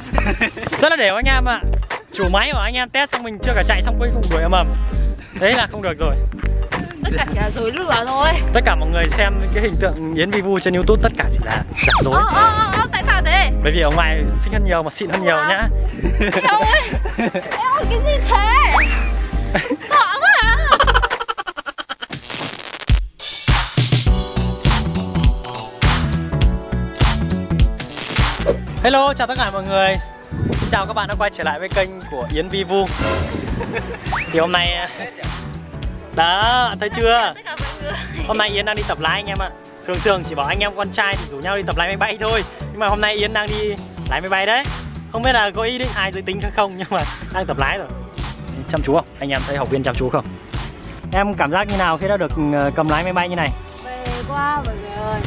Rất là đều anh em ạ. Chủ máy của anh em test xong mình chưa cả chạy xong cuối cùng đuổi ầm ầm. Đấy là không được rồi. Tất cả chỉ là dối lửa thôi. Tất cả mọi người xem cái hình tượng Yến Vivu trên YouTube tất cả chỉ là giả dối. Tại sao thế? Bởi vì ở ngoài xinh hơn nhiều mà xịn hơn nhiều nhá. Eo ơi, eo ơi, cái gì thế? Sợ quá à. Hello, chào tất cả mọi người. Xin chào các bạn đã quay trở lại với kênh của Yến Vivu. Thì hôm nay đó, thấy chưa? Hôm nay Yến đang đi tập lái anh em ạ. Thường chỉ bảo anh em con trai thì rủ nhau đi tập lái máy bay thôi. Nhưng mà hôm nay Yến đang đi lái máy bay đấy. Không biết là có ý định ai giới tính hay không, nhưng mà đang tập lái rồi. Chăm chú không? Anh em thấy học viên chăm chú không? Em cảm giác như nào khi đã được cầm lái máy bay như này? Về quá mọi người ơi.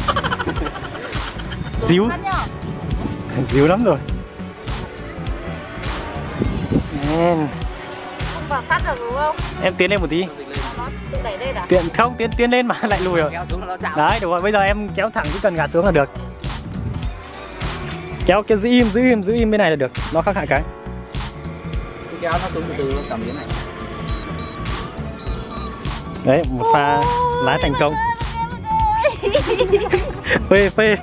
Díu. Díu lắm rồi. Không vào sát được đúng không? Em tiến lên một tí. Tự đẩy lên à? Không, tiến lên mà lại lùi rồi. Kéo xuống nó chạm. Đấy, đúng rồi, bây giờ em kéo thẳng cái cần gạt xuống là được. Kéo giữ im bên này là được. Nó khắc hại cái. Kéo nó xuống từ từ tầm đến này. Đấy, một pha lái thành công. Phê.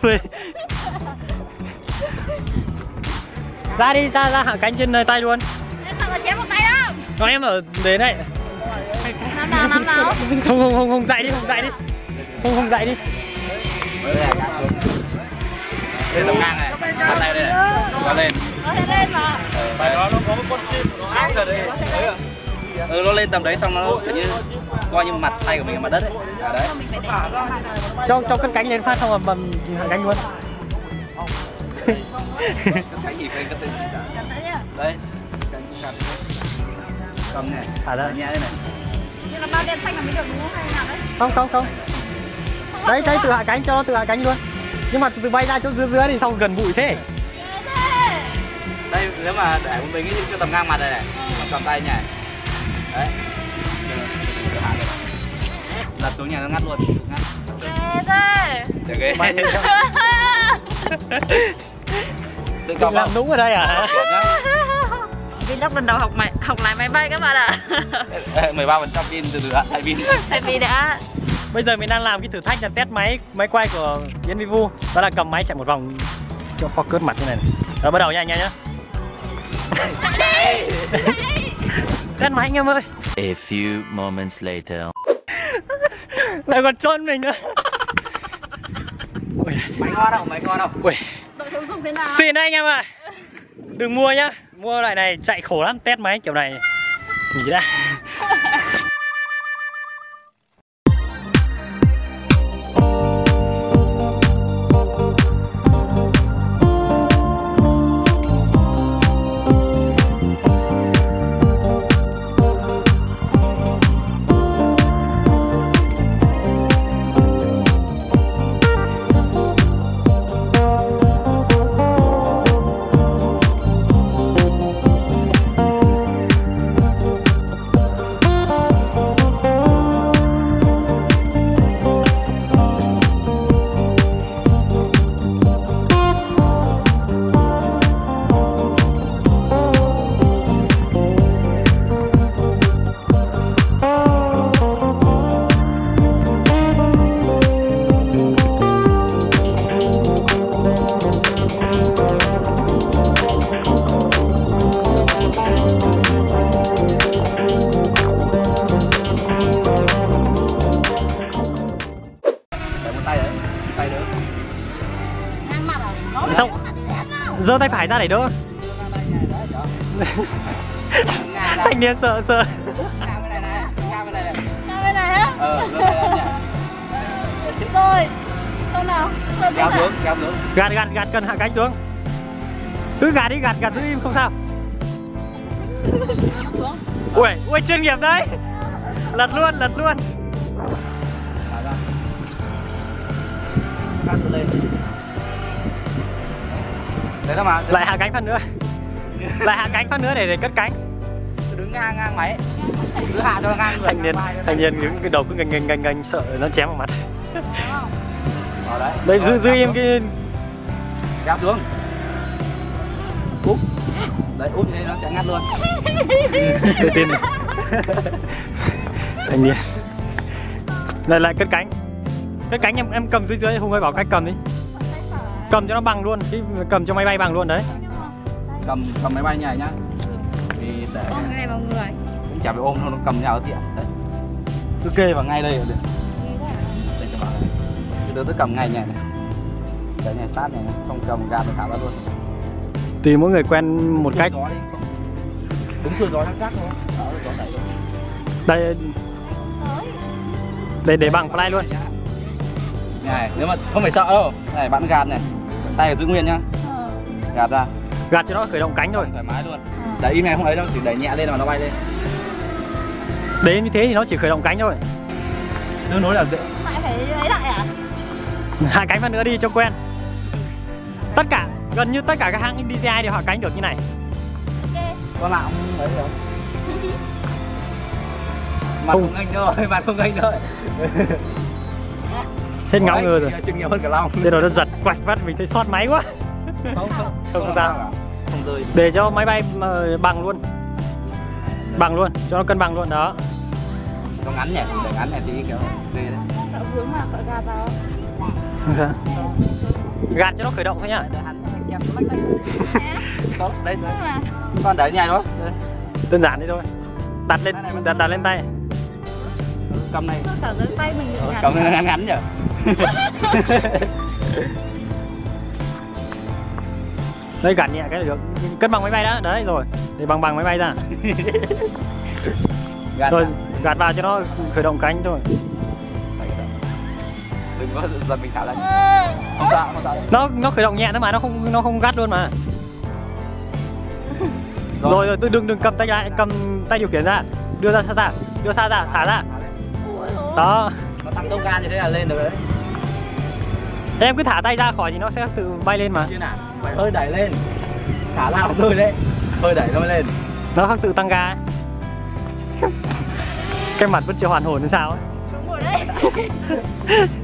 Ra đi, ra hạ cánh trên tay luôn. Sao mà chém một tay đâu? Nó em ở đến đây. Năm nào? Không dậy đi. Không dậy đi. Đây tầm ngang này. Bắt tay đây này. Nó lên. Nó sẽ lên mà. Bài đó nó có một con chim nó áp ra đây. Nó lên tầm đấy xong nó kiểu như coi như mặt tay của mình ở mặt đất ấy. Đấy. Cho cất cánh lên phát xong rồi bầm hạ cánh luôn. Cái gì phải cất lên. Đấy. Cầm này. Thả ra. Nhẹ đây này. Nhưng là bao đen xanh là mới được đúng không? Hay nào đấy? Không. Đấy, tự hạ cánh, cho nó tự hạ cánh luôn. Nhưng mà từ bay ra chỗ dưới thì xong gần bụi thế. Đây nếu mà để một mình thì cho tầm ngang mặt đây này. Cầm tay nhỉ. Đấy. Đặt xuống nhà nó ngắt luôn. Ngắt. Thế. Chả ghê. Tự Định làm đúng ở đây à? Vlog lần đầu học lái máy bay các bạn ạ. 13% pin từ từ thay pin. Thay pin đã. Bây giờ mình đang làm cái thử thách là test máy quay của Yến Vivu. Đó là cầm máy chạy một vòng cho focus mặt như này. Rồi bắt đầu nha anh em nhé. Test máy anh em ơi. A few moments later. Lại còn trôn mình nữa. Máy ngon không? Ui. Đội chống dùng thế nào? Xịn đấy anh em ạ. Đừng mua nhá. Mua loại này chạy khổ lắm, test máy kiểu này. Nghỉ đã. Xong giơ tay phải ra để đỡ. Thanh niên sợ. Ngang bên này. Ngang bên này á? Rồi. Không nào? Kéo xuống. Gạt cần hạ cánh xuống. Cứ gạt đi, gạt giữ im không sao. Ui chuyên nghiệp đấy. Lật luôn. Đấy đó mà. Lại hạ cánh phát nữa để cất cánh. Đứng ngang máy. Cứ hạ cho ngang người. Thanh niên đứng cái đầu cứ ngành sợ nó chém vào mặt. Đấy. Đây giữ im cái. Kéo xuống. úp. Đấy, úp như thế nó sẽ ngắt luôn. Tự tin. Thanh niên. Lại cất cánh. Cất cánh em cầm dưới Hùng ơi, bảo cách cầm đi. Cầm cho nó bằng luôn, cái cầm cho máy bay bằng luôn đấy. Cầm máy bay như này nhá. Thì để ôm ngay vào người. cũng chả phải ôm đâu, nó cầm nhau tiện. Đấy. Cứ kê vào ngay đây là được. Đây cho bạn này. Từ từ cầm ngay nhẹ này. Đấy này sát này, xong cầm gạt và thả ra luôn. Tùy mỗi người quen một cách. Gió đi, không. Đúng rồi, gió chắc thôi. Đó, gió đẩy luôn. Đây để bằng fly luôn. Này, nếu mà không phải sợ đâu. Này, bạn gạt này. Tay giữ nguyên nhá. Gạt ra. Gạt cho nó khởi động cánh thôi. Thoải mái luôn. Đẩy im này không ấy đâu, chỉ đẩy nhẹ lên mà nó bay lên. Đấy như thế thì nó chỉ khởi động cánh thôi. Tương đối là dễ. Lại phải lấy lại à? Hạ cánh vào nữa đi cho quen. Gần như tất cả các hãng DJI đều hạ cánh được như này. Ok. Con nào cũng ấy rồi. Mặt không anh thôi, mặt không anh thôi. Hết ngáo ngơ rồi. Chừng nhiều hơn cả Long. Thế rồi nó giật quạch phát mình thấy sót máy quá. Không sao. Không rơi. Để cho máy bay bằng luôn. Bằng luôn, cho nó cân bằng luôn đó. Nó ngắn nhỉ, để ngắn này tí kiểu ghê đấy. Sợ vướng mà sợ gạt vào. Gạt cho nó khởi động thôi nhá. Để hắn kẹp lách lách. Đó, đây đấy. Con đẩy nhảy đó. Đơn giản thế thôi. Đặt lên tay. Cầm này. Sợ dưới tay mình bị gạt. Cầm này ngắn nhỉ. Đây gạt nhẹ cái là được. Cân bằng máy bay đã. Đấy rồi. Để bằng máy bay ra. Rồi gạt vào cho nó khởi động cánh thôi. Đừng có giật mình thả lại. Không sao. Nó khởi động nhẹ thôi mà, nó không gắt luôn mà. Rồi tôi đừng cầm tay lại, cầm tay điều khiển ra. Đưa xa ra, thả ra. Đó. Nó tăng tốc ga như thế là lên được đấy. Em cứ thả tay ra khỏi thì nó sẽ tự bay lên mà. Như nào? Phải hơi đẩy lên. Thả ra rơi đấy. Hơi đẩy nó mới lên. Nó không tự tăng ga. Cái mặt vẫn chưa hoàn hồn như sao ấy. Đúng rồi đấy.